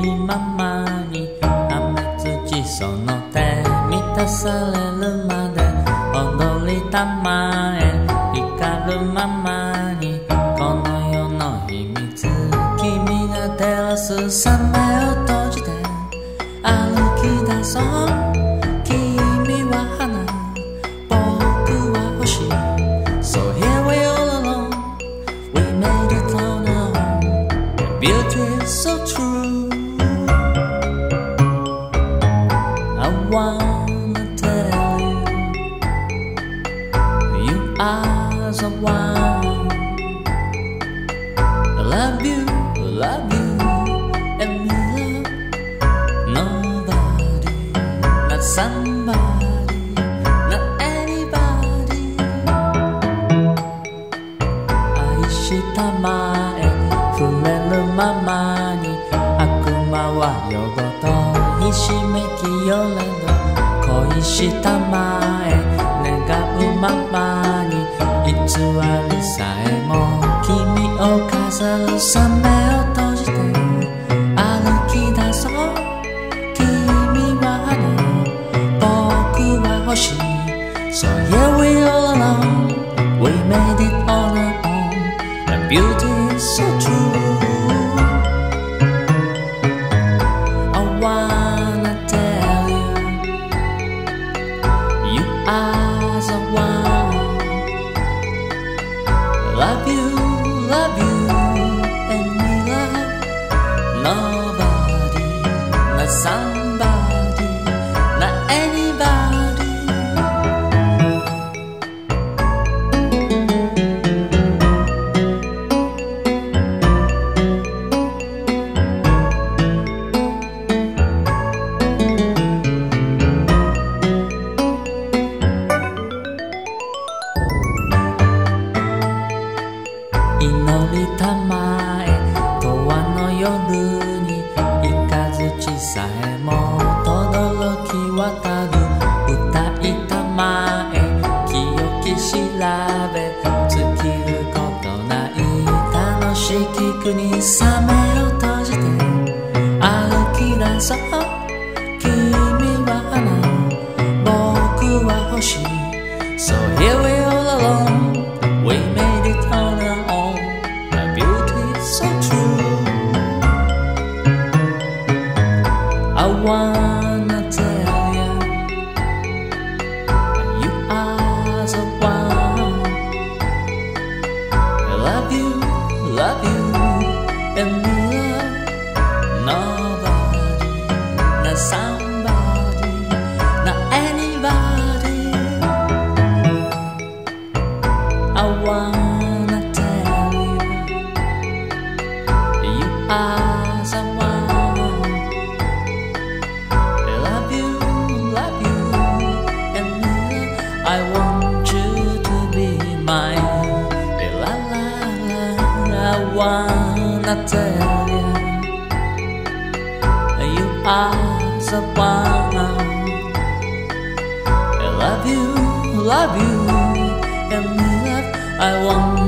みままに雨土その手満たされるまで踊りたまえ光るままにこの世の秘密君が照らすさ目を閉じて歩き出そう君は花僕は星 So here we all alone We made it on our own Beauty is so true I wanna tell you You are the one I love you and me love nobody, not somebody, not anybody 愛したまえ触れるままに悪魔は夜ごとひしめきよれど恋したまえ願うままに偽りさえも君を飾るさ目を閉じて歩き出そう君は花僕は星 So here we all alone We made it on our own The beauty is so true I wanna tell you You are the one Love you and me love nobody, not somebody, not anybody祈りたまえ永遠の夜に雷さえも轟き渡る歌いたまえ清き調べ尽きることない楽しき国さ目を閉じて歩き出そう君は花僕は星 So here we all alone We made it on our own The beauty is so true I wanna tell you You are the one I love you and me love nobody, not somebody, not anybody I wanna tell you You are the one I love you and me love I want you to be mine La la la I wanna tell you You are the one I love you and me love I want